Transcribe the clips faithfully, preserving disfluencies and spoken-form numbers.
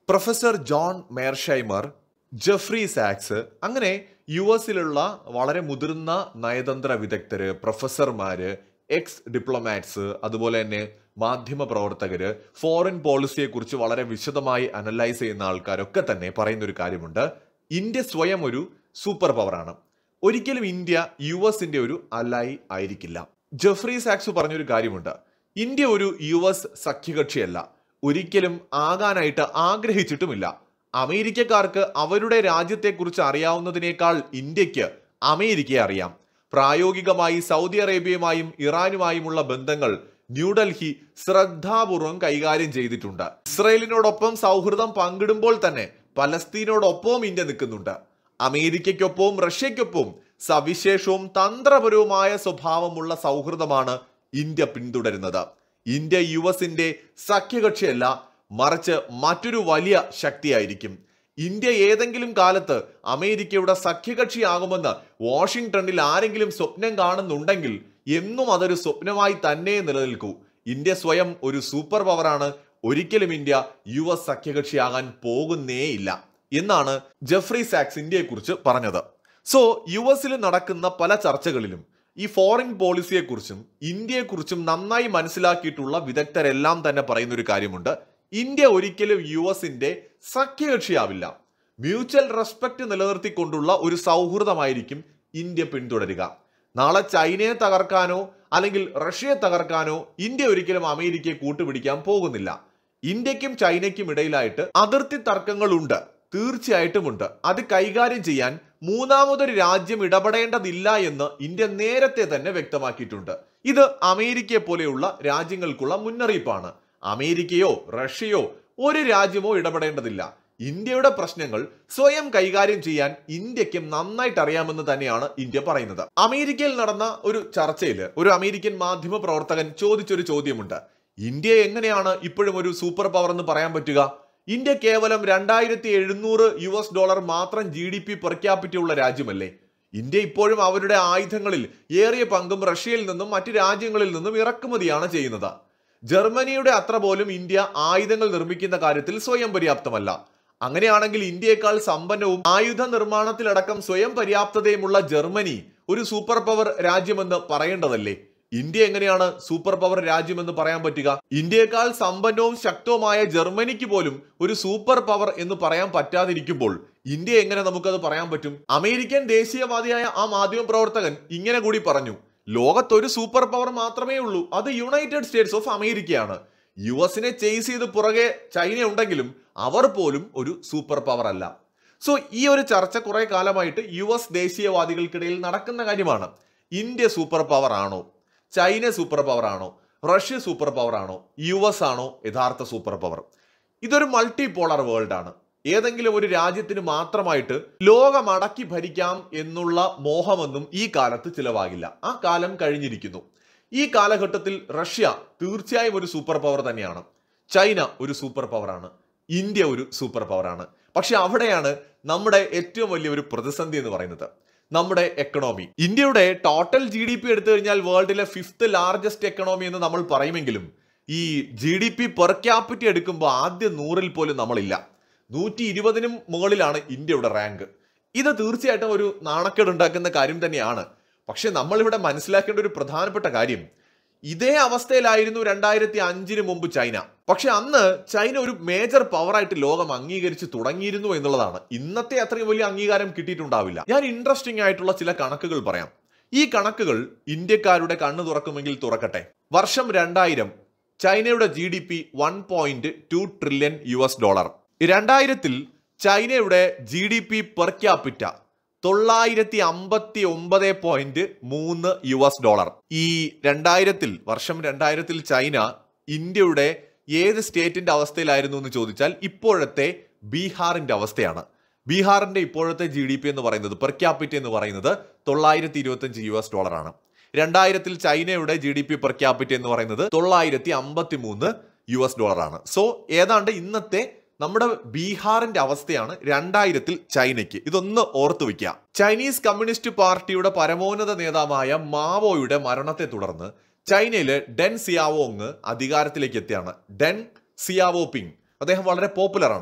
Professor John Mearsheimer, Jeffrey സാക്സ്, അങ്ങനെ U എസിലുള്ള വളരെ മുതിർന്ന നയതന്ത്ര വിദഗ്ധര്, പ്രൊഫസർമാര്, എക്സ് ഡിപ്ലോമാറ്റ്സ്, അതുപോലെ തന്നെ മാധ്യമ പ്രവർത്തകര്, ഫോറിൻ പോളിസിയെ കുറിച്ച് വളരെ വിശദമായി അനലൈസ് ചെയ്യുന്ന ആൾക്കാരൊക്കെ തന്നെ പറയുന്ന ഒരു കാര്യമുണ്ട്. ഇന്ത്യ സ്വയം ഒരു സൂപ്പർ പവറാണ്. ഒരിക്കലും ഇന്ത്യ യു എസിന്റെ ഒരു അലായി ആയിരിക്കില്ല. ജെഫ്രി സാക്സ് പറഞ്ഞൊരു കാര്യമുണ്ട്. ഇന്ത്യ ഒരു യു എസ് സഖ്യകക്ഷിയല്ല, ഒരിക്കലും ആകാനായിട്ട് ആഗ്രഹിച്ചിട്ടുമില്ല. അമേരിക്കക്കാർക്ക് അവരുടെ രാജ്യത്തെക്കുറിച്ച് അറിയാവുന്നതിനേക്കാൾ ഇന്ത്യക്ക് അമേരിക്കയെ അറിയാം. പ്രായോഗികമായി സൗദി അറേബ്യയുമായും ഇറാനുമായുമുള്ള ബന്ധങ്ങൾ ന്യൂഡൽഹി ശ്രദ്ധാപൂർവം കൈകാര്യം ചെയ്തിട്ടുണ്ട്. ഇസ്രയേലിനോടൊപ്പം സൗഹൃദം പങ്കിടുമ്പോൾ തന്നെ പലസ്തീനോടൊപ്പവും ഇന്ത്യ നിൽക്കുന്നുണ്ട്. അമേരിക്കയ്ക്കൊപ്പവും റഷ്യയ്ക്കൊപ്പവും സവിശേഷവും തന്ത്രപരവുമായ സ്വഭാവമുള്ള സൗഹൃദമാണ് ഇന്ത്യ പിന്തുടരുന്നത്. ഇന്ത്യ യു എസിന്റെ സഖ്യകക്ഷിയല്ല, മറിച്ച് മറ്റൊരു വലിയ ശക്തിയായിരിക്കും. ഇന്ത്യ ഏതെങ്കിലും കാലത്ത് അമേരിക്കയുടെ സഖ്യകക്ഷിയാകുമെന്ന് വാഷിംഗ്ടണിൽ ആരെങ്കിലും സ്വപ്നം കാണുന്നുണ്ടെങ്കിൽ എന്നും അതൊരു സ്വപ്നമായി തന്നെ നിലനിൽക്കൂ. ഇന്ത്യ സ്വയം ഒരു സൂപ്പർ പവറാണ്. ഒരിക്കലും ഇന്ത്യ യു എസ് സഖ്യകക്ഷിയാകാൻ പോകുന്നേയില്ല എന്നാണ് ജെഫ്രി സാക്സ് ഇന്ത്യയെക്കുറിച്ച് പറഞ്ഞത്. സോ യു എസിൽ നടക്കുന്ന പല ചർച്ചകളിലും ഈ ഫോറിൻ പോളിസിയെക്കുറിച്ചും ഇന്ത്യയെക്കുറിച്ചും നന്നായി മനസ്സിലാക്കിയിട്ടുള്ള വിദഗ്ധരെല്ലാം തന്നെ പറയുന്ന ഒരു കാര്യമുണ്ട്. ഇന്ത്യ ഒരിക്കലും യു എസിന്റെ സഖ്യകക്ഷിയാവില്ല. മ്യൂച്വൽ റെസ്പെക്ട് നിലനിർത്തിക്കൊണ്ടുള്ള ഒരു സൗഹൃദമായിരിക്കും ഇന്ത്യ പിന്തുടരുക. നാളെ ചൈനയെ തകർക്കാനോ അല്ലെങ്കിൽ റഷ്യയെ തകർക്കാനോ ഇന്ത്യ ഒരിക്കലും അമേരിക്കയെ കൂട്ടുപിടിക്കാൻ പോകുന്നില്ല. ഇന്ത്യക്കും ചൈനയ്ക്കും ഇടയിലായിട്ട് അതിർത്തി തർക്കങ്ങളുണ്ട്, തീർച്ചയായിട്ടും ഉണ്ട്. അത് കൈകാര്യം ചെയ്യാൻ മൂന്നാമതൊരു രാജ്യം ഇടപെടേണ്ടതില്ല എന്ന് ഇന്ത്യ നേരത്തെ തന്നെ വ്യക്തമാക്കിയിട്ടുണ്ട്. ഇത് അമേരിക്കയെ പോലെയുള്ള രാജ്യങ്ങൾക്കുള്ള മുന്നറിയിപ്പാണ്. അമേരിക്കയോ റഷ്യയോ ഒരു രാജ്യമോ ഇടപെടേണ്ടതില്ല. ഇന്ത്യയുടെ പ്രശ്നങ്ങൾ സ്വയം കൈകാര്യം ചെയ്യാൻ ഇന്ത്യക്ക് നന്നായിട്ട് അറിയാമെന്ന് തന്നെയാണ് ഇന്ത്യ പറയുന്നത്. അമേരിക്കയിൽ നടന്ന ഒരു ചർച്ചയിൽ ഒരു അമേരിക്കൻ മാധ്യമ പ്രവർത്തകൻ ചോദിച്ചൊരു ചോദ്യമുണ്ട്. ഇന്ത്യ എങ്ങനെയാണ് ഇപ്പോഴും ഒരു സൂപ്പർ പവർ എന്ന് പറയാൻ പറ്റുക? ഇന്ത്യ കേവലം രണ്ടായിരത്തി എഴുന്നൂറ് യു എസ് ഡോളർ മാത്രം G D P per capita ഉള്ള രാജ്യമല്ലേ? ഇന്ത്യ ഇപ്പോഴും അവരുടെ ആയുധങ്ങളിൽ ഏറിയ പങ്കും റഷ്യയിൽ നിന്നും മറ്റു രാജ്യങ്ങളിൽ നിന്നും ഇറക്കുമതിയാണ് ചെയ്യുന്നത്. ജർമ്മനിയുടെ അത്ര പോലും ഇന്ത്യ ആയുധങ്ങൾ നിർമ്മിക്കുന്ന കാര്യത്തിൽ സ്വയം പര്യാപ്തമല്ല. അങ്ങനെയാണെങ്കിൽ ഇന്ത്യയെക്കാൾ സമ്പന്നവും ആയുധ നിർമ്മാണത്തിലടക്കം സ്വയം പര്യാപ്തതയുമുള്ള ജർമ്മനി ഒരു സൂപ്പർ പവർ രാജ്യമെന്ന് പറയേണ്ടതല്ലേ? ഇന്ത്യ എങ്ങനെയാണ് സൂപ്പർ പവർ രാജ്യമെന്ന് പറയാൻ പറ്റുക? ഇന്ത്യയെക്കാൾ സമ്പന്നവും ശക്തവുമായ ജർമ്മനിക്ക് പോലും ഒരു സൂപ്പർ പവർ എന്ന് പറയാൻ പറ്റാതിരിക്കുമ്പോൾ ഇന്ത്യ എങ്ങനെ നമുക്കത് പറയാൻ പറ്റും? അമേരിക്കൻ ദേശീയവാദിയായ ആ മാധ്യമ പ്രവർത്തകൻ ഇങ്ങനെ കൂടി പറഞ്ഞു. ലോകത്തൊരു സൂപ്പർ പവർ മാത്രമേ ഉള്ളൂ, അത് യുണൈറ്റഡ് സ്റ്റേറ്റ്സ് ഓഫ് അമേരിക്കയാണ്. യു എസിനെ ചേസ് ചെയ്ത് പുറകെ ചൈന ഉണ്ടെങ്കിലും അവർ പോലും ഒരു സൂപ്പർ പവർ അല്ല. സോ ഈ ഒരു ചർച്ച കുറെ കാലമായിട്ട് യു എസ് ദേശീയവാദികൾക്കിടയിൽ നടക്കുന്ന കാര്യമാണ്. ഇന്ത്യ സൂപ്പർ പവർ ആണോ? ചൈന സൂപ്പർ പവർ ആണോ? റഷ്യ സൂപ്പർ പവർ ആണോ? യു എസ് ആണോ യഥാർത്ഥ സൂപ്പർ പവർ? ഇതൊരു മൾട്ടി പോളർ വേൾഡ് ആണ്. ഏതെങ്കിലും ഒരു രാജ്യത്തിന് മാത്രമായിട്ട് ലോകം അടക്കി ഭരിക്കാം എന്നുള്ള മോഹമൊന്നും ഈ കാലത്ത് ചിലവാകില്ല. ആ കാലം കഴിഞ്ഞിരിക്കുന്നു. ഈ കാലഘട്ടത്തിൽ റഷ്യ തീർച്ചയായും ഒരു സൂപ്പർ പവർ തന്നെയാണ്. ചൈന ഒരു സൂപ്പർ പവറാണ്. ഇന്ത്യ ഒരു സൂപ്പർ പവറാണ്. പക്ഷെ അവിടെയാണ് നമ്മുടെ ഏറ്റവും വലിയ ഒരു പ്രതിസന്ധി എന്ന് പറയുന്നത്, നമ്മുടെ എക്കണോമി. ഇന്ത്യയുടെ ടോട്ടൽ ജി ഡി പി എടുത്തു കഴിഞ്ഞാൽ വേൾഡിലെ ഫിഫ്ത്ത് ലാർജസ്റ്റ് എക്കണോമി എന്ന് നമ്മൾ പറയുമെങ്കിലും ഈ G D P per capita എടുക്കുമ്പോൾ ആദ്യ നൂറിൽ പോലും നമ്മളില്ല. നൂറ്റി ഇരുപതിനും മുകളിലാണ് ഇന്ത്യയുടെ റാങ്ക്. ഇത് തീർച്ചയായിട്ടും ഒരു നാണക്കേട് ഉണ്ടാക്കുന്ന കാര്യം തന്നെയാണ്. പക്ഷെ നമ്മളിവിടെ മനസ്സിലാക്കേണ്ട ഒരു പ്രധാനപ്പെട്ട കാര്യം, ഇതേ അവസ്ഥയിലായിരുന്നു രണ്ടായിരത്തി അഞ്ചിന് മുമ്പ് ചൈന. പക്ഷെ അന്ന് ചൈന ഒരു മേജർ പവറായിട്ട് ലോകം അംഗീകരിച്ച് തുടങ്ങിയിരുന്നു എന്നുള്ളതാണ്. ഇന്നത്തെ അത്രയും വലിയ അംഗീകാരം കിട്ടിയിട്ടുണ്ടാവില്ല. ഞാൻ ഇൻട്രസ്റ്റിംഗ് ആയിട്ടുള്ള ചില കണക്കുകൾ പറയാം. ഈ കണക്കുകൾ ഇന്ത്യക്കാരുടെ കണ്ണു തുറക്കുമെങ്കിൽ തുറക്കട്ടെ. വർഷം രണ്ടായിരം ചൈനയുടെ G D P one point two trillion U S dollar. രണ്ടായിരത്തിൽ ചൈനയുടെ G D P per capita തൊള്ളായിരത്തി അമ്പത്തി ഒമ്പത് പോയിന്റ് മൂന്ന് യു എസ് ഡോളർ. ഈ രണ്ടായിരത്തിൽ വർഷം രണ്ടായിരത്തിൽ ചൈന ഇന്ത്യയുടെ ഏത് സ്റ്റേറ്റിന്റെ അവസ്ഥയിലായിരുന്നു എന്ന് ചോദിച്ചാൽ ഇപ്പോഴത്തെ ബീഹാറിന്റെ അവസ്ഥയാണ്. ബീഹാറിന്റെ ഇപ്പോഴത്തെ ജി ഡി പി എന്ന് പറയുന്നത് പെർ ക്യാപിറ്റ എന്ന് പറയുന്നത് തൊള്ളായിരത്തി ഇരുപത്തി അഞ്ച് യു എസ് ഡോളർ ആണ്. രണ്ടായിരത്തിൽ ചൈനയുടെ G D P per capita എന്ന് പറയുന്നത് തൊള്ളായിരത്തി അമ്പത്തി മൂന്ന് യു എസ് ഡോളർ ആണ്. സോ ഏതാണ്ട് ഇന്നത്തെ നമ്മുടെ ബീഹാറിന്റെ അവസ്ഥയാണ് രണ്ടായിരത്തിൽ ചൈനയ്ക്ക്. ഇതൊന്ന് ഓർത്തു വെക്കുക. ചൈനീസ് കമ്മ്യൂണിസ്റ്റ് പാർട്ടിയുടെ പരമോന്നത നേതാവായ മാവോയുടെ മരണത്തെ തുടർന്ന് ചൈനയിലെ ഡെൻ സിയാവോങ് അധികാരത്തിലേക്ക് എത്തിയാണ്. ഡെൻ സിയാവോപിങ് അദ്ദേഹം വളരെ പോപ്പുലർ ആണ്.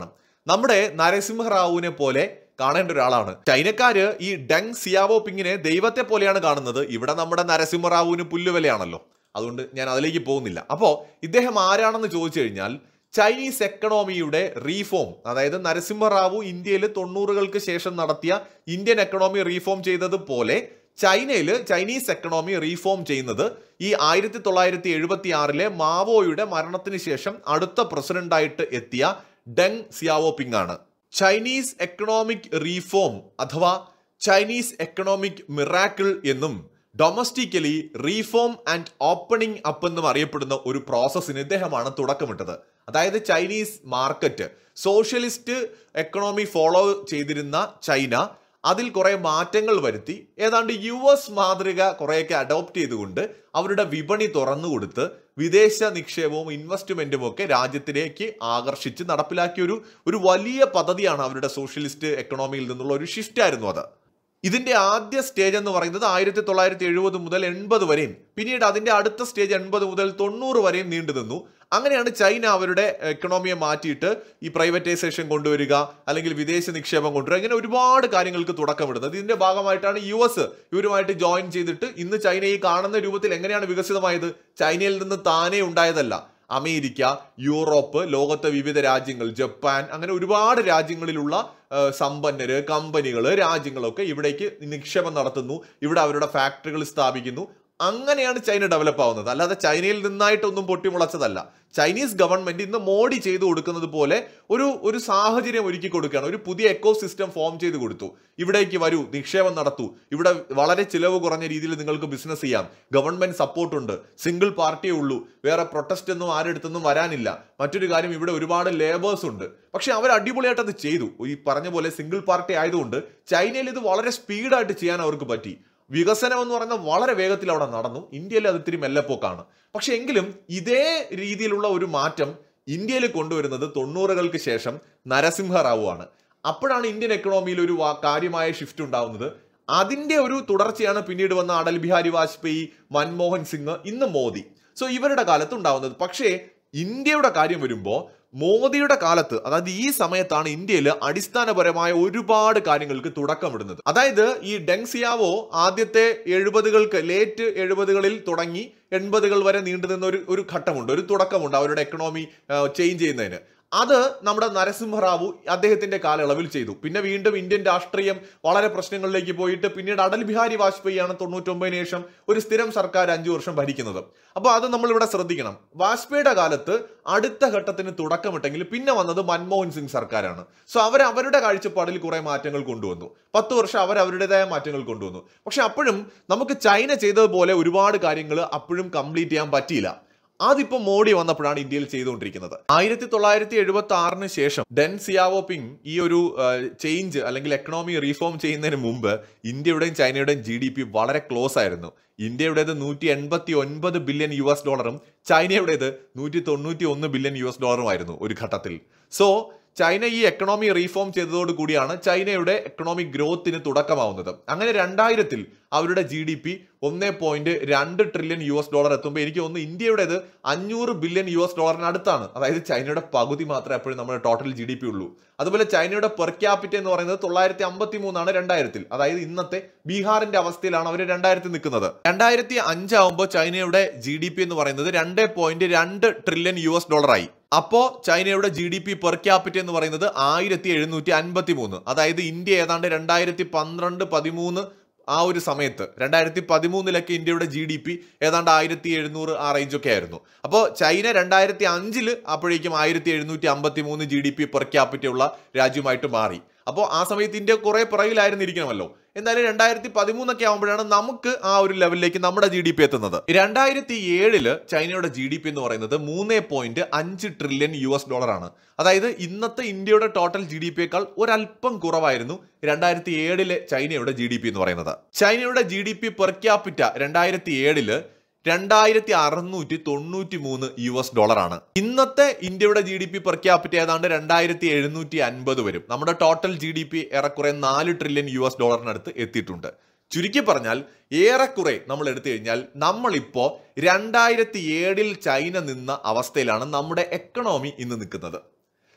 നമ്മുടെ നരസിംഹറാവുവിനെ പോലെ കാണേണ്ട ഒരാളാണ്. ചൈനക്കാര് ഈ ഡെങ് സിയാവോപിങ്ങിനെ ദൈവത്തെ പോലെയാണ് കാണുന്നത്. ഇവിടെ നമ്മുടെ നരസിംഹറാവുവിന് പുല്ലുവിലയാണല്ലോ. അതുകൊണ്ട് ഞാൻ അതിലേക്ക് പോകുന്നില്ല. അപ്പോൾ ഇദ്ദേഹം ആരാണെന്ന് ചോദിച്ചു കഴിഞ്ഞാൽ ചൈനീസ് എക്കണോമിയുടെ റീഫോം, അതായത് നരസിംഹറാവു ഇന്ത്യയിൽ തൊണ്ണൂറുകൾക്ക് ശേഷം നടത്തിയ ഇന്ത്യൻ എക്കണോമി റീഫോം ചെയ്തതുപോലെ ചൈനയിൽ ചൈനീസ് എക്കണോമി റീഫോം ചെയ്യുന്നത് ഈ ആയിരത്തി തൊള്ളായിരത്തി എഴുപത്തി ആറിലെ മാവോയുടെ മരണത്തിന് ശേഷം അടുത്ത പ്രസിഡന്റായിട്ട് എത്തിയ ഡെങ് സിയാവോപിങ് ആണ്. ചൈനീസ് എക്കണോമിക് റീഫോം അഥവാ ചൈനീസ് എക്കണോമിക് മിറാക്കിൾ എന്നും domestically reform and opening up എന്നും അറിയപ്പെടുന്ന ഒരു പ്രോസസ്സിന് ഇദ്ദേഹമാണ് തുടക്കമിട്ടത്. അതായത് Chinese market socialist economy follow ചെയ്തിരുന്ന ചൈന അതിൽ കുറെ മാറ്റങ്ങൾ വരുത്തി ഏതാണ്ട് യു എസ് മാതൃക കുറെയൊക്കെ അഡോപ്റ്റ് ചെയ്തുകൊണ്ട് അവരുടെ വിപണി തുറന്നു കൊടുത്ത് വിദേശ നിക്ഷേപവും ഇൻവെസ്റ്റ്മെന്റും ഒക്കെ രാജ്യത്തിലേക്ക് ആകർഷിച്ച് നടപ്പിലാക്കിയ ഒരു ഒരു വലിയ പദ്ധതിയാണ് അവരുടെ സോഷ്യലിസ്റ്റ് എക്കണോമിയിൽ നിന്നുള്ള ഒരു ഷിഫ്റ്റ് ആയിരുന്നു അത്. ഇതിന്റെ ആദ്യ സ്റ്റേജ് എന്ന് പറയുന്നത് ആയിരത്തി തൊള്ളായിരത്തി എഴുപത് മുതൽ എൺപത് വരെയും പിന്നീട് അതിന്റെ അടുത്ത സ്റ്റേജ് എൺപത് മുതൽ തൊണ്ണൂറ് വരെയും നീണ്ടു നിന്നു. അങ്ങനെയാണ് ചൈന അവരുടെ എക്കണോമിയെ മാറ്റിയിട്ട് ഈ പ്രൈവറ്റൈസേഷൻ കൊണ്ടുവരിക, അല്ലെങ്കിൽ വിദേശ നിക്ഷേപം കൊണ്ടുവരിക, ഇങ്ങനെ ഒരുപാട് കാര്യങ്ങൾക്ക് തുടക്കമിടുന്നത്. ഇതിന്റെ ഭാഗമായിട്ടാണ് യു എസ് ഇവരുമായിട്ട് ജോയിൻ ചെയ്തിട്ട് ഇന്ന് ചൈന ഈ കാണുന്ന രൂപത്തിൽ എങ്ങനെയാണ് വികസിതമായത്? ചൈനയിൽ നിന്ന് താനേ ഉണ്ടായതല്ല. അമേരിക്ക, യൂറോപ്പ്, ലോകത്തെ വിവിധ രാജ്യങ്ങൾ, ജപ്പാൻ, അങ്ങനെ ഒരുപാട് രാജ്യങ്ങളിലുള്ള സമ്പന്നര്, കമ്പനികള്, രാജ്യങ്ങളൊക്കെ ഇവിടേക്ക് നിക്ഷേപം നടത്തുന്നു, ഇവിടെ അവരുടെ ഫാക്ടറികൾ സ്ഥാപിക്കുന്നു. അങ്ങനെയാണ് ചൈന ഡെവലപ്പ് ആവുന്നത്. അല്ലാതെ ചൈനയിൽ നിന്നായിട്ടൊന്നും പൊട്ടിമുളച്ചതല്ല. ചൈനീസ് ഗവൺമെന്റ് ഇന്ന് മോഡി ചെയ്തു കൊടുക്കുന്നത് പോലെ ഒരു ഒരു സാഹചര്യം ഒരുക്കി കൊടുക്കുകയാണ്. ഒരു പുതിയ എക്കോ സിസ്റ്റം ഫോം ചെയ്ത് കൊടുത്തു. ഇവിടേക്ക് വരൂ, നിക്ഷേപം നടത്തൂ, ഇവിടെ വളരെ ചിലവ് കുറഞ്ഞ രീതിയിൽ നിങ്ങൾക്ക് ബിസിനസ് ചെയ്യാം, ഗവൺമെന്റ് സപ്പോർട്ട് ഉണ്ട്, സിംഗിൾ പാർട്ടിയേ ഉള്ളൂ, വേറെ പ്രൊട്ടസ്റ്റ് ഒന്നും ആരെടുത്തൊന്നും വരാനില്ല. മറ്റൊരു കാര്യം, ഇവിടെ ഒരുപാട് ലേബേഴ്സ് ഉണ്ട്. പക്ഷെ അവർ അടിപൊളിയായിട്ട് അത് ചെയ്തു. ഈ പറഞ്ഞ പോലെ സിംഗിൾ പാർട്ടി ആയതുകൊണ്ട് ചൈനയിൽ ഇത് വളരെ സ്പീഡായിട്ട് ചെയ്യാൻ അവർക്ക് പറ്റി. വികസനം എന്ന് പറയുന്നത് വളരെ വേഗത്തിൽ അവിടെ നടന്നു. ഇന്ത്യയിൽ അത് ഇത്തിരി മെല്ലെപ്പോക്കാണ്. പക്ഷെ എങ്കിലും ഇതേ രീതിയിലുള്ള ഒരു മാറ്റം ഇന്ത്യയിൽ കൊണ്ടുവരുന്നത് തൊണ്ണൂറുകൾക്ക് ശേഷം നരസിംഹറാവു ആണ്. അപ്പോഴാണ് ഇന്ത്യൻ എക്കണോമിയിൽ ഒരു കാര്യമായ ഷിഫ്റ്റ് ഉണ്ടാവുന്നത്. അതിന്റെ ഒരു തുടർച്ചയാണ് പിന്നീട് വന്ന അടൽ ബിഹാരി വാജ്പേയി, മൻമോഹൻ സിംഗ്, ഇന്ന് മോദി. സോ ഇവരുടെ കാലത്ത് ഉണ്ടാവുന്നത്. പക്ഷേ ഇന്ത്യയുടെ കാര്യം വരുമ്പോൾ മോദിയുടെ കാലത്ത്, അതായത് ഈ സമയത്താണ് ഇന്ത്യയിൽ അടിസ്ഥാനപരമായ ഒരുപാട് കാര്യങ്ങൾക്ക് തുടക്കമിടുന്നത്. അതായത് ഈ ഡെങ് സിയാവോ ആദ്യത്തെ എഴുപതുകൾക്ക് ലേറ്റ് എഴുപതുകളിൽ തുടങ്ങി എൺപതുകൾ വരെ നീണ്ടുനിന്ന ഒരു ഒരു ഘട്ടമുണ്ട്, ഒരു തുടക്കമുണ്ട് അവരുടെ എക്കണോമി ചേഞ്ച് ചെയ്യുന്നതിന്. അത് നമ്മുടെ നരസിംഹറാവു അദ്ദേഹത്തിന്റെ കാലയളവിൽ ചെയ്തു. പിന്നെ വീണ്ടും ഇന്ത്യൻ രാഷ്ട്രീയം വളരെ പ്രശ്നങ്ങളിലേക്ക് പോയിട്ട് പിന്നീട് അടൽ ബിഹാരി വാജ്പേയി ആണ് തൊണ്ണൂറ്റൊമ്പതിന് ശേഷം ഒരു സ്ഥിരം സർക്കാർ അഞ്ചു വർഷം ഭരിക്കുന്നത്. അപ്പോൾ അത് നമ്മൾ ഇവിടെ ശ്രദ്ധിക്കണം. വാജ്പേയിയുടെ കാലത്ത് അടുത്ത ഘട്ടത്തിന് തുടക്കമിട്ടെങ്കിൽ പിന്നെ വന്നത് മൻമോഹൻ സിംഗ് സർക്കാരാണ്. സോ അവർ അവരുടെ കാഴ്ചപ്പാടിൽ കുറെ മാറ്റങ്ങൾ കൊണ്ടുവന്നു. പത്ത് വർഷം അവർ അവരുടേതായ മാറ്റങ്ങൾ കൊണ്ടുവന്നു. പക്ഷെ അപ്പോഴും നമുക്ക് ചൈന ചെയ്തതുപോലെ ഒരുപാട് കാര്യങ്ങൾ അപ്പോഴും കംപ്ലീറ്റ് ചെയ്യാൻ പറ്റിയില്ല. അതിപ്പോ മോഡി വന്നപ്പോഴാണ് ഇന്ത്യയിൽ ചെയ്തുകൊണ്ടിരിക്കുന്നത്. ആയിരത്തി തൊള്ളായിരത്തി എഴുപത്തി ആറിന് ശേഷം ഡെങ് സിയാവോപിങ് ഈ ഒരു ചേഞ്ച് അല്ലെങ്കിൽ എക്കണോമി റീഫോം ചെയ്യുന്നതിന് മുമ്പ് ഇന്ത്യയുടെയും ചൈനയുടെയും ജി ഡി പി വളരെ ക്ലോസ് ആയിരുന്നു. ഇന്ത്യയുടേത് നൂറ്റി എൺപത്തി ഒൻപത് ബില്യൺ യു എസ് ഡോളറും ചൈനയുടേത് നൂറ്റി തൊണ്ണൂറ്റി ഒന്ന് ബില്യൺ യു എസ് ഡോളറുമായിരുന്നു ഒരു ഘട്ടത്തിൽ. സോ ചൈന ഈ എക്കണോമി റീഫോം ചെയ്തതോടു കൂടിയാണ് ചൈനയുടെ എക്കണോമിക് ഗ്രോത്തിന് തുടക്കമാവുന്നത്. അങ്ങനെ രണ്ടായിരത്തിൽ അവരുടെ ജി ഡി പി ഒന്നേ പോയിന്റ് രണ്ട് ട്രില്യൺ യു എസ് ഡോളർ എത്തുമ്പോൾ എനിക്ക് തോന്നുന്നു ഇന്ത്യയുടേത് അഞ്ഞൂറ് ബില്യൺ യു എസ് ഡോളറിന് അടുത്താണ്. അതായത് ചൈനയുടെ പകുതി മാത്രമേ എപ്പോഴും നമ്മുടെ ടോട്ടൽ ജി ഡി പി ഉള്ളൂ. അതുപോലെ ചൈനയുടെ പെർ ക്യാപിറ്റ എന്ന് പറയുന്നത് തൊള്ളായിരത്തി അമ്പത്തി മൂന്നാണ് രണ്ടായിരത്തിൽ. അതായത് ഇന്നത്തെ ബീഹാറിന്റെ അവസ്ഥയിലാണ് അവർ രണ്ടായിരത്തി നിൽക്കുന്നത്. രണ്ടായിരത്തി അഞ്ചാവുമ്പോൾ ചൈനയുടെ ജി ഡി പി എന്ന് പറയുന്നത് രണ്ട് പോയിന്റ് രണ്ട് ട്രില്യൺ യു എസ് ഡോളറായി. അപ്പോ ചൈനയുടെ G D P per capita എന്ന് പറയുന്നത് ആയിരത്തി എഴുന്നൂറ്റി അൻപത്തി മൂന്ന്. അതായത് ഇന്ത്യ ഏതാണ്ട് രണ്ടായിരത്തി പന്ത്രണ്ട് പതിമൂന്ന് ആ ഒരു സമയത്ത് രണ്ടായിരത്തി പതിമൂന്നിലൊക്കെ ഇന്ത്യയുടെ ജി ഡി പി ഏതാണ്ട് ആയിരത്തി എഴുന്നൂറ് ആ റേഞ്ചൊക്കെ ആയിരുന്നു. അപ്പോൾ ചൈന രണ്ടായിരത്തി അഞ്ചില് അപ്പോഴേക്കും ആയിരത്തി എഴുന്നൂറ്റി അമ്പത്തി മൂന്ന് G D P per capita ഉള്ള രാജ്യമായിട്ട് മാറി. അപ്പോൾ ആ സമയത്ത് ഇന്ത്യ കുറെ പുറകിലായിരുന്നിരിക്കണമല്ലോ. എന്തായാലും രണ്ടായിരത്തി പതിമൂന്നൊക്കെ ആകുമ്പോഴാണ് നമുക്ക് ആ ഒരു ലെവലിലേക്ക് നമ്മുടെ ജി ഡി പി എത്തുന്നത്. രണ്ടായിരത്തി ഏഴില് ചൈനയുടെ ജി ഡി പി എന്ന് പറയുന്നത് മൂന്ന് പോയിന്റ് അഞ്ച് ട്രില്യൺ യു എസ് ഡോളർ ആണ്. അതായത് ഇന്നത്തെ ഇന്ത്യയുടെ ടോട്ടൽ ജി ഡി പിയേക്കാൾ ഒരല്പം കുറവായിരുന്നു രണ്ടായിരത്തി ഏഴിലെ ചൈനയുടെ ജി ഡി പി എന്ന് പറയുന്നത്. ചൈനയുടെ G D P per capita രണ്ടായിരത്തി ഏഴില് രണ്ടായിരത്തി അറുന്നൂറ്റി തൊണ്ണൂറ്റി മൂന്ന് യു എസ് ഡോളർ ആണ്. ഇന്നത്തെ ഇന്ത്യയുടെ G D P per capita ഏതാണ്ട് രണ്ടായിരത്തി എഴുന്നൂറ്റി അൻപത് വരും. നമ്മുടെ ടോട്ടൽ ജി ഡി പി ഏറെക്കുറെ നാല് ട്രില്യൺ യു എസ് ഡോളറിനടുത്ത് എത്തിയിട്ടുണ്ട്. ചുരുക്കി പറഞ്ഞാൽ ഏറെക്കുറെ നമ്മൾ എടുത്തു കഴിഞ്ഞാൽ നമ്മളിപ്പോ രണ്ടായിരത്തി ഏഴിൽ ചൈന നിന്ന അവസ്ഥയിലാണ് നമ്മുടെ എക്കണോമി ഇന്ന് നിൽക്കുന്നത്.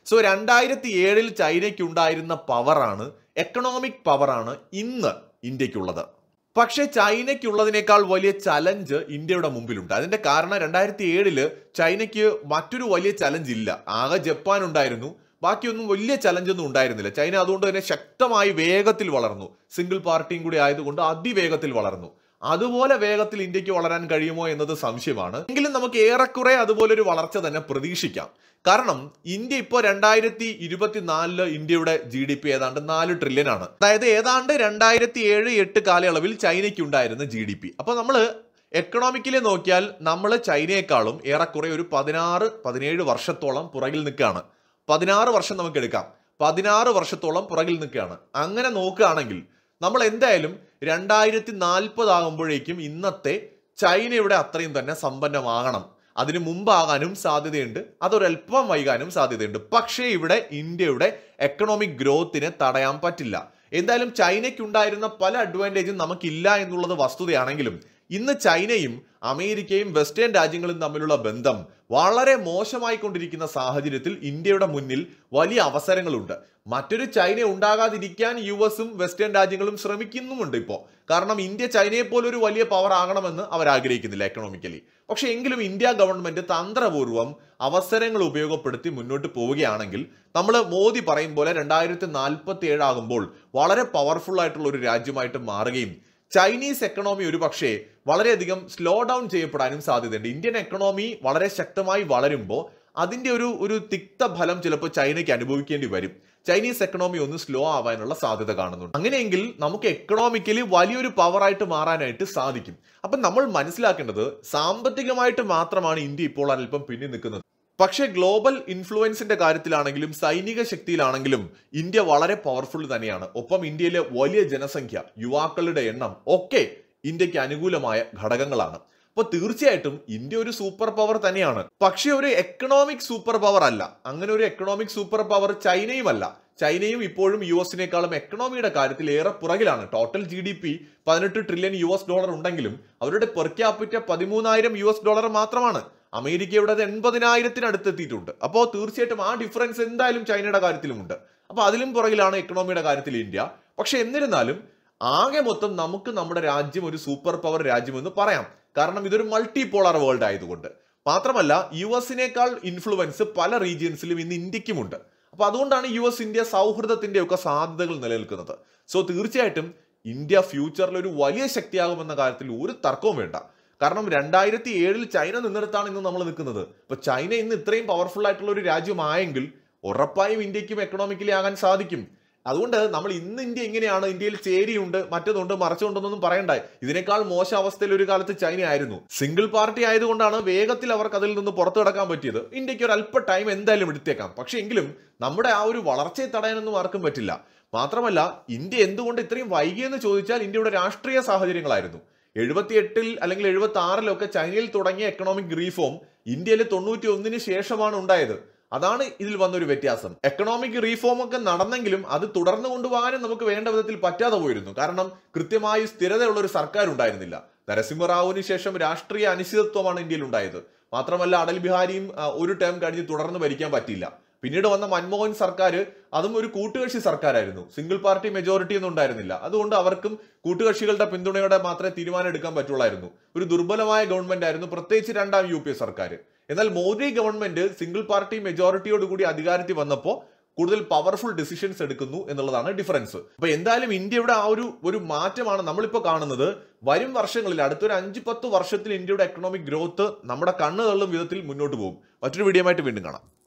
സോ രണ്ടായിരത്തി ഏഴിൽ ചൈനയ്ക്ക് ഉണ്ടായിരുന്ന പവറാണ്, എക്കണോമിക് പവറാണ് ഇന്ന് ഇന്ത്യക്കുള്ളത്. പക്ഷേ ചൈനയ്ക്കുള്ളതിനേക്കാൾ വലിയ ചലഞ്ച് ഇന്ത്യയുടെ മുമ്പിലുണ്ട്. അതിന്റെ കാരണം രണ്ടായിരത്തി ഏഴില് ചൈനയ്ക്ക് മറ്റൊരു വലിയ ചലഞ്ച് ഇല്ല. ആകെ ജപ്പാൻ ഉണ്ടായിരുന്നു, ബാക്കിയൊന്നും വലിയ ചലഞ്ചൊന്നും ഉണ്ടായിരുന്നില്ല. ചൈന അതുകൊണ്ട് തന്നെ ശക്തമായി വേഗത്തിൽ വളർന്നു. സിംഗിൾ പാർട്ടിയും കൂടി ആയതുകൊണ്ട് അതിവേഗത്തിൽ വളർന്നു. അതുപോലെ വേഗത്തിൽ ഇന്ത്യക്ക് വളരാൻ കഴിയുമോ എന്നത് സംശയമാണ്. എങ്കിലും നമുക്ക് ഏറെക്കുറെ അതുപോലെ ഒരു വളർച്ച തന്നെ പ്രതീക്ഷിക്കാം. കാരണം ഇന്ത്യ ഇപ്പോൾ രണ്ടായിരത്തി ഇരുപത്തിനാലില് ഇന്ത്യയുടെ ജി ഡി പി ഏതാണ്ട് നാല് ട്രില്യൺ ആണ്. അതായത് ഏതാണ്ട് രണ്ടായിരത്തി ഏഴ് എട്ട് കാലയളവിൽ ചൈനയ്ക്ക് ഉണ്ടായിരുന്ന ജി ഡി പി. അപ്പൊ നമ്മൾ എക്കണോമിക്കലി നോക്കിയാൽ നമ്മൾ ചൈനയെക്കാളും ഏറെക്കുറെ ഒരു പതിനാറ് പതിനേഴ് വർഷത്തോളം പുറകിൽ നിൽക്കുകയാണ്. പതിനാറ് വർഷം നമുക്ക് എടുക്കാം. പതിനാറ് വർഷത്തോളം പുറകിൽ നിൽക്കുകയാണ്. അങ്ങനെ നോക്കുകയാണെങ്കിൽ നമ്മൾ എന്തായാലും രണ്ടായിരത്തി നാൽപ്പത് ആകുമ്പോഴേക്കും ഇന്നത്തെ ചൈനയുടെ അത്രയും തന്നെ സമ്പന്നമാകണം. അതിന് മുമ്പാകാനും സാധ്യതയുണ്ട്, അതൊരല്പം വൈകാനും സാധ്യതയുണ്ട്. പക്ഷേ ഇവിടെ ഇന്ത്യയുടെ എക്കണോമിക് ഗ്രോത്തിനെ തടയാൻ പറ്റില്ല. എന്തായാലും ചൈനയ്ക്കുണ്ടായിരുന്ന പല അഡ്വാൻറ്റേജും നമുക്കില്ല എന്നുള്ളത് വസ്തുതയാണെങ്കിലും ഇന്ന് ചൈനയും അമേരിക്കയും വെസ്റ്റേൺ രാജ്യങ്ങളും തമ്മിലുള്ള ബന്ധം വളരെ മോശമായിക്കൊണ്ടിരിക്കുന്ന സാഹചര്യത്തിൽ ഇന്ത്യയുടെ മുന്നിൽ വലിയ അവസരങ്ങളുണ്ട്. മറ്റൊരു ചൈന ഉണ്ടാകാതിരിക്കാൻ യു എസും വെസ്റ്റേൺ രാജ്യങ്ങളും ശ്രമിക്കുന്നുമുണ്ട് ഇപ്പോൾ. കാരണം ഇന്ത്യ ചൈനയെ പോലൊരു വലിയ പവർ ആകണമെന്ന് അവർ ആഗ്രഹിക്കുന്നില്ല എക്കണോമിക്കലി. പക്ഷെ എങ്കിലും ഇന്ത്യ ഗവൺമെന്റ് തന്ത്രപൂർവ്വം അവസരങ്ങൾ ഉപയോഗപ്പെടുത്തി മുന്നോട്ട് പോവുകയാണെങ്കിൽ നമ്മൾ മോദി പറയും പോലെ രണ്ടായിരത്തി നാൽപ്പത്തി ഏഴ് ആകുമ്പോൾ വളരെ പവർഫുൾ ആയിട്ടുള്ള ഒരു രാജ്യമായിട്ട് മാറുകയും ചൈനീസ് എക്കണോമി ഒരു പക്ഷേ വളരെയധികം സ്ലോ ഡൗൺ ചെയ്യപ്പെടാനും സാധ്യതയുണ്ട്. ഇന്ത്യൻ എക്കണോമി വളരെ ശക്തമായി വളരുമ്പോൾ അതിന്റെ ഒരു ഒരു തിക്ത ഫലം ചിലപ്പോൾ ചൈനയ്ക്ക് അനുഭവിക്കേണ്ടി വരും. ചൈനീസ് എക്കണോമി ഒന്ന് സ്ലോ ആവാനുള്ള സാധ്യത കാണുന്നുണ്ട്. അങ്ങനെയെങ്കിൽ നമുക്ക് എക്കണോമിക്കലി വലിയൊരു പവറായിട്ട് മാറാനായിട്ട് സാധിക്കും. അപ്പൊ നമ്മൾ മനസ്സിലാക്കേണ്ടത് സാമ്പത്തികമായിട്ട് മാത്രമാണ് ഇന്ത്യ ഇപ്പോൾ അല്പം പിന്നിൽ നിൽക്കുന്നത്. പക്ഷേ ഗ്ലോബൽ ഇൻഫ്ലുവൻസിന്റെ കാര്യത്തിലാണെങ്കിലും സൈനിക ശക്തിയിലാണെങ്കിലും ഇന്ത്യ വളരെ പവർഫുൾ തന്നെയാണ്. ഒപ്പം ഇന്ത്യയിലെ വലിയ ജനസംഖ്യ, യുവാക്കളുടെ എണ്ണം ഒക്കെ ഇന്ത്യക്ക് അനുകൂലമായ ഘടകങ്ങളാണ്. അപ്പൊ തീർച്ചയായിട്ടും ഇന്ത്യ ഒരു സൂപ്പർ പവർ തന്നെയാണ്. പക്ഷെ ഒരു എക്കണോമിക് സൂപ്പർ പവർ അല്ല. അങ്ങനെ ഒരു എക്കണോമിക് സൂപ്പർ പവർ ചൈനയും അല്ല. ചൈനയും ഇപ്പോഴും യു എസിനേക്കാളും എക്കണോമിയുടെ കാര്യത്തിൽ ഏറെ പുറകിലാണ്. ടോട്ടൽ ജി ഡി പി പതിനെട്ട് ട്രില്യൺ യു എസ് ഡോളർ ഉണ്ടെങ്കിലും അവരുടെ പെർ ക്യാപിറ്റ പതിമൂന്നായിരം യു എസ് ഡോളർ മാത്രമാണ്. അമേരിക്കയുടെ എൺപതിനായിരത്തിനടുത്ത് എത്തിയിട്ടുണ്ട്. അപ്പോൾ തീർച്ചയായിട്ടും ആ ഡിഫറൻസ് എന്തായാലും ചൈനയുടെ കാര്യത്തിലുമുണ്ട്. അപ്പൊ അതിലും പുറകിലാണ് എക്കണോമിയുടെ കാര്യത്തിൽ ഇന്ത്യ. പക്ഷെ എന്നിരുന്നാലും ആകെ മൊത്തം നമുക്ക് നമ്മുടെ രാജ്യം ഒരു സൂപ്പർ പവർ രാജ്യമെന്ന് പറയാം. കാരണം ഇതൊരു മൾട്ടി പോളാർ വേൾഡ് ആയതുകൊണ്ട്. മാത്രമല്ല യു എസിനേക്കാൾ ഇൻഫ്ലുവൻസ് പല റീജിയൻസിലും ഇന്ന് ഇന്ത്യക്കുമുണ്ട്. അപ്പൊ അതുകൊണ്ടാണ് യു എസ് ഇന്ത്യ സൗഹൃദത്തിന്റെ ഒക്കെ സാധ്യതകൾ നിലനിൽക്കുന്നത്. സോ തീർച്ചയായിട്ടും ഇന്ത്യ ഫ്യൂച്ചറിൽ ഒരു വലിയ ശക്തിയാകുമെന്ന കാര്യത്തിൽ ഒരു തർക്കവും വേണ്ട. കാരണം രണ്ടായിരത്തി ഏഴിൽ ചൈന നിന്നിടത്താണ് ഇന്ന് നമ്മൾ നിൽക്കുന്നത്. അപ്പൊ ചൈന ഇന്ന് ഇത്രയും പവർഫുൾ ആയിട്ടുള്ള ഒരു രാജ്യമായെങ്കിൽ ഉറപ്പായും ഇന്ത്യക്കും എക്കണോമിക്കലി ആകാൻ സാധിക്കും. അതുകൊണ്ട് നമ്മൾ ഇന്ന് ഇന്ത്യ എങ്ങനെയാണ്, ഇന്ത്യയിൽ ചേരിയുണ്ട്, മറ്റതുണ്ട്, മറച്ചുകൊണ്ടെന്നൊന്നും പറയണ്ടായി. ഇതിനേക്കാൾ മോശം അവസ്ഥയിൽ ഒരു കാലത്ത് ചൈന ആയിരുന്നു. സിംഗിൾ പാർട്ടി ആയതുകൊണ്ടാണ് വേഗത്തിൽ അവർക്ക് അതിൽ നിന്ന് പുറത്തു കടക്കാൻ പറ്റിയത്. ഇന്ത്യക്ക് ഒരു അല്പ ടൈം എന്തായാലും എടുത്തേക്കാം. പക്ഷെ എങ്കിലും നമ്മുടെ ആ ഒരു വളർച്ചയെ തടയാനൊന്നും ആർക്കും പറ്റില്ല. മാത്രമല്ല ഇന്ത്യ എന്തുകൊണ്ട് ഇത്രയും വൈകിയെന്ന് ചോദിച്ചാൽ ഇന്ത്യയുടെ രാഷ്ട്രീയ സാഹചര്യങ്ങളായിരുന്നു. എഴുപത്തി എട്ടിൽ അല്ലെങ്കിൽ എഴുപത്തി ആറിലൊക്കെ ചൈനയിൽ തുടങ്ങിയ എക്കണോമിക് റീഫോം ഇന്ത്യയിൽ തൊണ്ണൂറ്റി ഒന്നിന് ശേഷമാണ് ഉണ്ടായത്. അതാണ് ഇതിൽ വന്നൊരു വ്യത്യാസം. എക്കണോമിക് റീഫോം ഒക്കെ നടന്നെങ്കിലും അത് തുടർന്നു കൊണ്ടുപോകാനും നമുക്ക് വേണ്ട വിധത്തിൽ പറ്റാതെ പോയിരുന്നു. കാരണം കൃത്യമായി സ്ഥിരതയുള്ള ഒരു സർക്കാർ ഉണ്ടായിരുന്നില്ല. നരസിംഹറാവുവിന് ശേഷം രാഷ്ട്രീയ അനിശ്ചിതത്വമാണ് ഇന്ത്യയിൽ ഉണ്ടായത്. മാത്രമല്ല അടൽ ബിഹാരിയും ഒരു ടേം കഴിഞ്ഞ് തുടർന്ന് ഭരിക്കാൻ പറ്റിയില്ല. പിന്നീട് വന്ന മൻമോഹൻ സർക്കാർ അതും ഒരു കൂട്ടുകക്ഷി സർക്കാരായിരുന്നു. സിംഗിൾ പാർട്ടി മെജോറിറ്റി ഒന്നും ഉണ്ടായിരുന്നില്ല. അതുകൊണ്ട് അവർക്കും കൂട്ടുകക്ഷികളുടെ പിന്തുണയോടെ മാത്രമേ തീരുമാനം എടുക്കാൻ പറ്റുള്ളായിരുന്നു. ഒരു ദുർബലമായ ഗവൺമെന്റ് ആയിരുന്നു, പ്രത്യേകിച്ച് രണ്ടാം യു പി എ സർക്കാർ. എന്നാൽ മോദി ഗവൺമെന്റ് സിംഗിൾ പാർട്ടി മെജോറിറ്റിയോടുകൂടി അധികാരത്തിൽ വന്നപ്പോൾ കൂടുതൽ പവർഫുൾ ഡിസിഷൻസ് എടുക്കുന്നു എന്നുള്ളതാണ് ഡിഫറൻസ്. അപ്പൊ എന്തായാലും ഇന്ത്യയുടെ ആ ഒരു ഒരു മാറ്റമാണ് നമ്മളിപ്പോൾ കാണുന്നത്. വരും വർഷങ്ങളിൽ അടുത്തൊരു അഞ്ച് പത്ത് വർഷത്തിൽ ഇന്ത്യയുടെ എക്കണോമിക് ഗ്രോത്ത് നമ്മുടെ കണ്ണ് തള്ളും വിധത്തിൽ മുന്നോട്ട് പോകും. മറ്റൊരു വീഡിയോ ആയിട്ട് വീണ്ടും കാണാം.